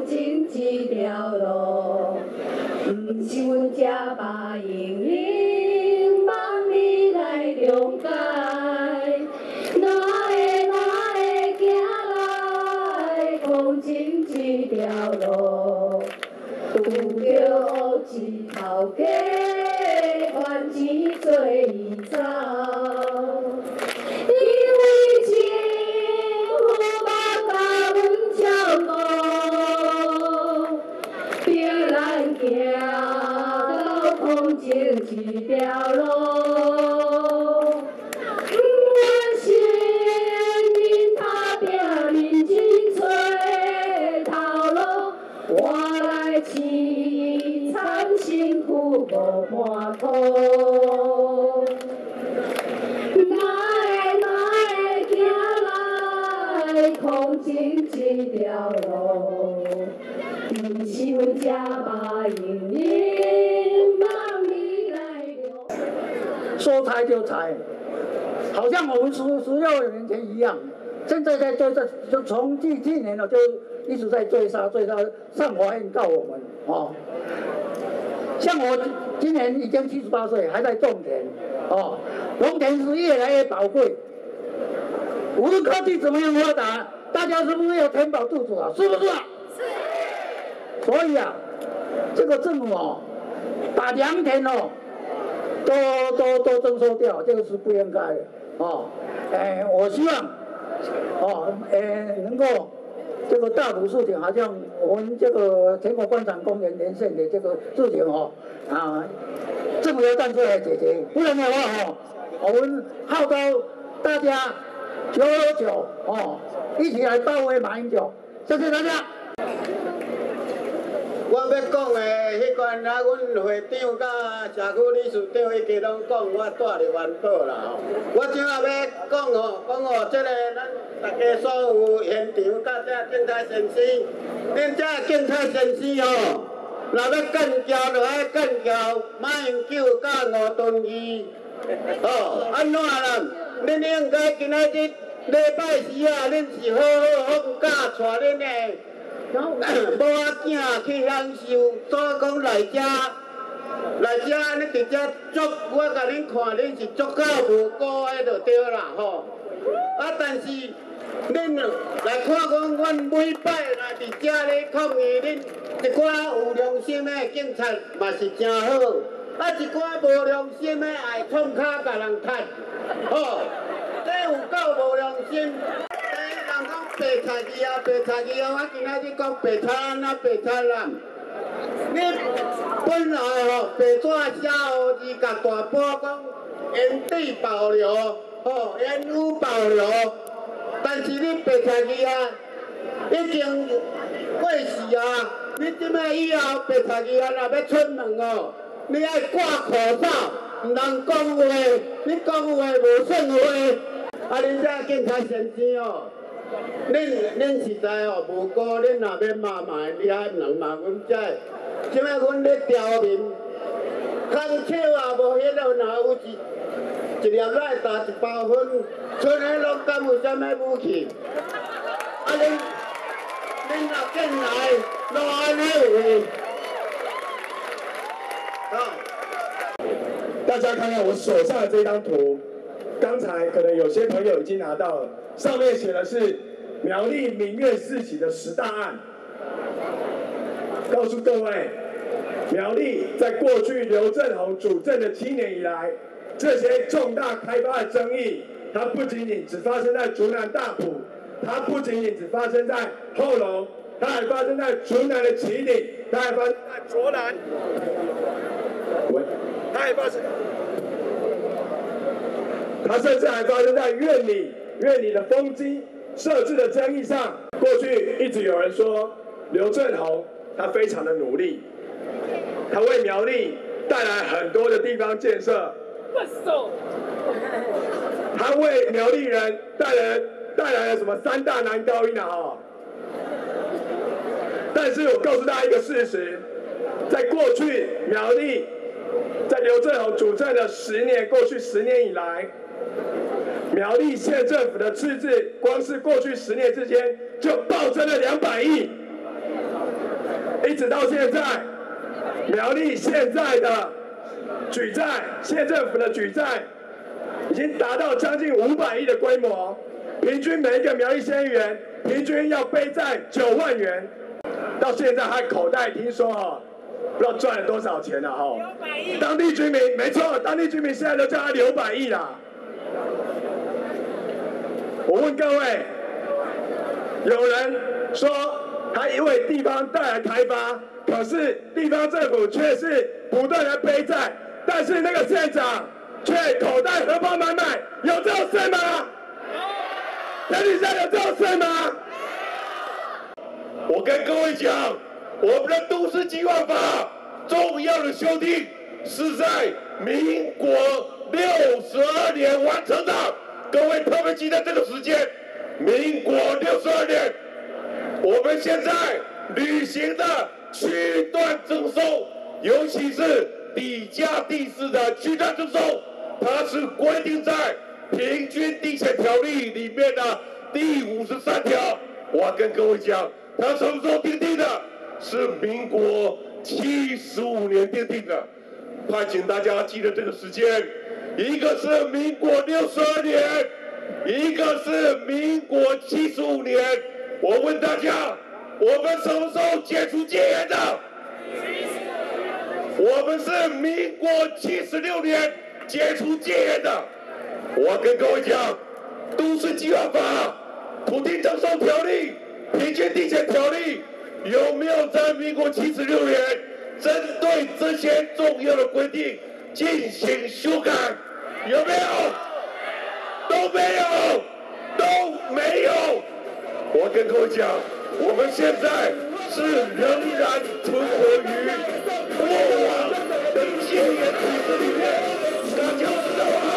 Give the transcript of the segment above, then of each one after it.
行进这条路，不是阮这把英雄望你来谅解，哪会行来行进这条路，拄着乌一头家，还钱做伊走。 一条路，我是恁打拼认真找头路，我来凄惨辛苦无半途，哪会行来空尽这条路，不是阮这把英雄。 说裁就裁，好像我们16年前一样。现在在追杀，就从去年了，就一直在追杀，上法院告我们哦。像我今年已经78岁，还在种田哦，农田是越来越宝贵。无论科技怎么样发达，大家是不是要填饱肚子啊？是不是啊？是。所以啊，这个政府哦，把良田哦。 都征收掉，这个是不应该的哦。我希望哦，能够这个大埔事情，好像我们这个全国观赏公园连线的这个事情哦，政府要站出来解决，不然的话哦，我们号召大家929哦，一起来包围马英九，谢谢大家。 我要讲的迄款啊，阮会长甲社区理事长伊家拢讲，我带着环保啦吼。我今仔要讲吼，即个咱大家所有现场甲这警察先生，恁这警察先生吼，若要干交就爱干交马英九甲吴敦义，吼，安怎啦？恁应该今仔日礼拜四啊，恁是好好放假，带恁的。 某仔囝去享受，所以讲来遮，你伫遮足，我甲恁看，恁是足够无辜的就对啦吼。但是恁来看讲，阮每摆若伫遮咧抗议，恁一寡有良心的警察嘛是真好，一寡无良心的爱创卡甲人趁，吼，这有够无良心。 人讲白菜鸡啊，我今仔日讲白菜安那白菜啦。你本来吼白纸写乌字，甲大埔讲烟蒂爆料，吼烟雾爆料，但是你白菜鸡啊，已经过时啊。你即摆以后白菜鸡啊，若要出门哦，你爱挂口罩，唔通讲话，你讲话无算话。恁这警察先生哦。 恁实在哦无辜，恁若要骂嘛，你还唔能骂阮遮。即摆阮咧刁民，空手也无迄落，若有一粒奶打一包粉，剩的拢敢有啥物武器？恁若进来，拢安尼有。好， 大家看看我手上的这张图，刚才可能有些朋友已经拿到了，上面写的是。 苗栗民怨四起的10大案，告诉各位，苗栗在过去刘正鸿主政的7年以来，这些重大开发的争议，它不仅仅只发生在竹南大埔，它不仅仅只发生在后龙，它还发生在竹南的旗顶，它还发生在卓兰，它还发生，它甚至还发生在苑里的风机。 设置的争议上，过去一直有人说刘正鸿他非常的努力，他为苗栗带来很多的地方建设，他为苗栗人带来了什么3大男高音啊！但是我告诉大家一个事实，在过去苗栗，在刘正鸿主政的过去10年以来。 苗栗县政府的赤字，光是过去10年之间就暴增了200亿。 一直到现在，苗栗现在的举债，县政府的举债已经达到将近500亿的规模，平均每一个苗栗县议员平均要背债9万元，到现在他口袋听说不知道赚了多少钱了当地居民没错，当地居民现在都叫他留100亿啦。我问各位，有人说他为地方带来开发，可是地方政府却是不断的背债，但是那个县长却口袋荷包满满，有这种事吗？天底下有这种事吗？ 我跟各位讲，我们的都市计划法重要的修订是在民国62年完成的。各位特别记得这个时间，民国62年，我们现在履行的区段征收，尤其是底价地市的区段征收，它是规定在平均地权条例里面的第53条。我要跟各位讲，它什么时候订定的？是民国75年订定的。盼请大家记得这个时间，一个是民国62年，一个是民国75年。我问大家，我们什么时候解除戒严的？我们是民国76年解除戒严的。我跟各位讲，都市计划法、土地征收条例、平均地权条例有没有在民国76年针对这些重要的规定进行修改？有没有？都没有，都没有。我跟各位讲，我们现在是仍然存活于过往的戒严体制里面，大家知道吗？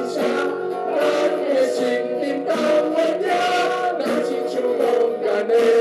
Amen.